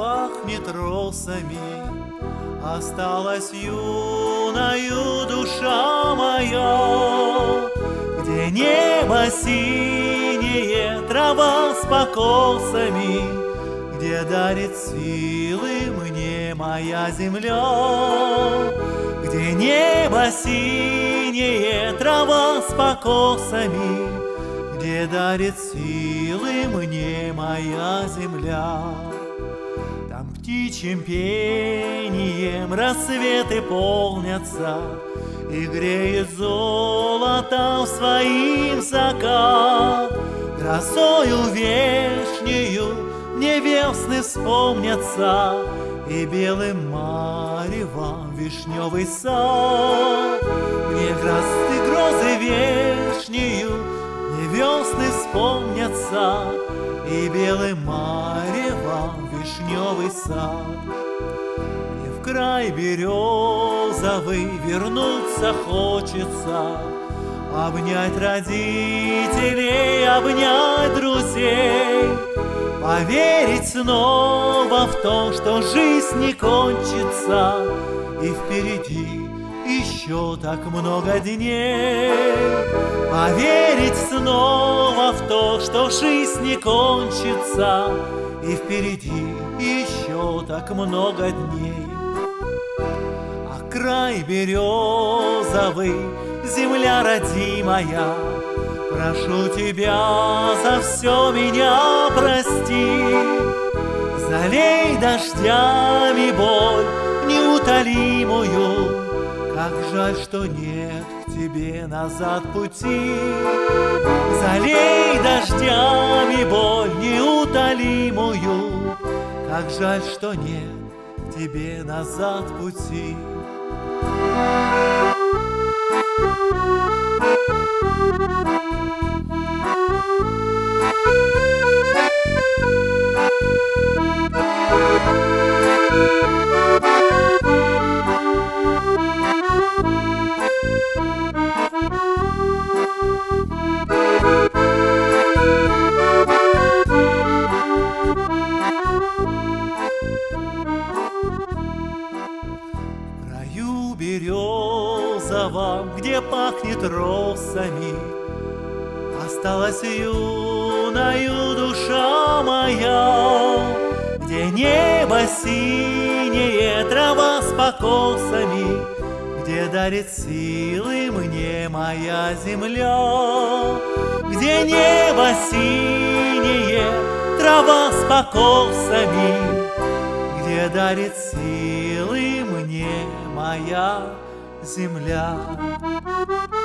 пахнет росами, осталась юною душа моя, где небо синее, трава с покосами, где дарит силы мне моя земля. Где небо синее, трава с покосами, где дарит силы мне моя земля. Там птичьим пением рассветы полнятся, и греет золото в своим закат. Красою вешнею мне весны вспомнятся, и белым маревом вишневый сад. Мне красты грозы вешнею мне весны вспомнятся, и белым маревом вишневый сад. Мне в край березовый вернуться хочется, обнять родителей, обнять друзей, поверить снова в то, что жизнь не кончится, и впереди еще так много дней. Поверить снова в то, что жизнь не кончится, и впереди еще так много дней. А край березовый, земля родимая, прошу тебя за все меня прости. Залей дождями боль неутолимую, как жаль, что нет к тебе назад пути. Залей дождями боль неутолимую, как жаль, что нет к тебе назад пути. В краю березовом, где пахнет росами, осталась юною душа моя, где небо синее, трава с покосами, где дарит силы мне моя земля. Где небо синее, трава с покосами, где дарит силы мне моя земля.